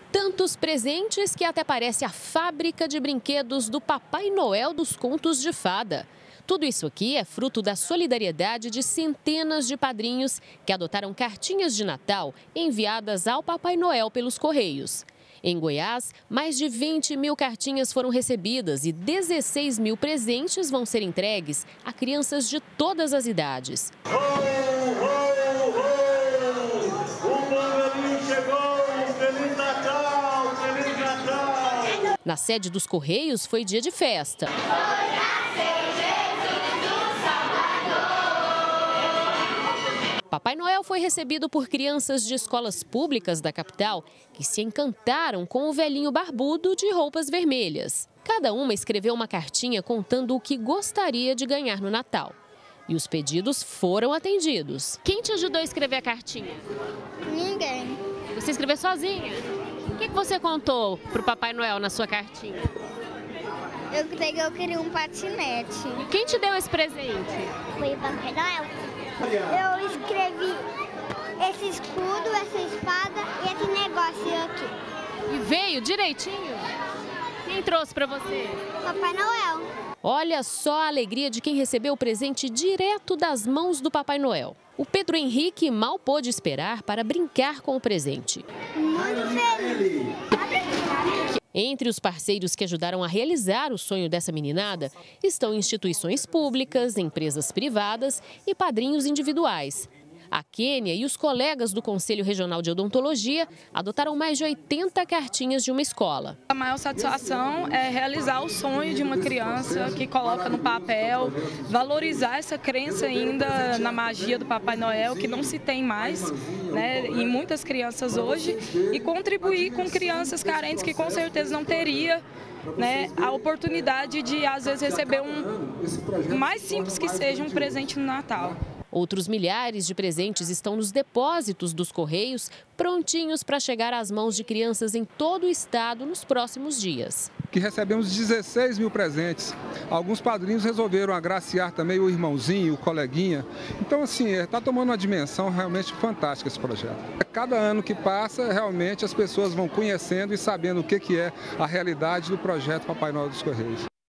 Tantos presentes que até parece a fábrica de brinquedos do Papai Noel dos Contos de Fada. Tudo isso aqui é fruto da solidariedade de centenas de padrinhos que adotaram cartinhas de Natal enviadas ao Papai Noel pelos Correios. Em Goiás, mais de 20 mil cartinhas foram recebidas e 16 mil presentes vão ser entregues a crianças de todas as idades. Na sede dos Correios foi dia de festa. Papai Noel foi recebido por crianças de escolas públicas da capital que se encantaram com o velhinho barbudo de roupas vermelhas. Cada uma escreveu uma cartinha contando o que gostaria de ganhar no Natal. E os pedidos foram atendidos. Quem te ajudou a escrever a cartinha? Ninguém. Você escreveu sozinha? O que você contou para o Papai Noel na sua cartinha? Eu queria um patinete. E quem te deu esse presente? Foi o Papai Noel. Eu escrevi esse escudo, essa espada e esse negócio aqui. E veio direitinho? Quem trouxe para você? Papai Noel. Olha só a alegria de quem recebeu o presente direto das mãos do Papai Noel. O Pedro Henrique mal pôde esperar para brincar com o presente. Muito feliz. Entre os parceiros que ajudaram a realizar o sonho dessa meninada estão instituições públicas, empresas privadas e padrinhos individuais. A Kênia e os colegas do Conselho Regional de Odontologia adotaram mais de 80 cartinhas de uma escola. A maior satisfação é realizar o sonho de uma criança que coloca no papel, valorizar essa crença ainda na magia do Papai Noel, que não se tem mais, né, em muitas crianças hoje, e contribuir com crianças carentes que com certeza não teria, né, a oportunidade de, às vezes, receber mais simples que seja um presente no Natal. Outros milhares de presentes estão nos depósitos dos Correios, prontinhos para chegar às mãos de crianças em todo o estado nos próximos dias. Que recebemos 16 mil presentes. Alguns padrinhos resolveram agraciar também o irmãozinho, o coleguinha. Então, assim, está tomando uma dimensão realmente fantástica esse projeto. Cada ano que passa, realmente as pessoas vão conhecendo e sabendo o que é a realidade do projeto Papai Noel dos Correios.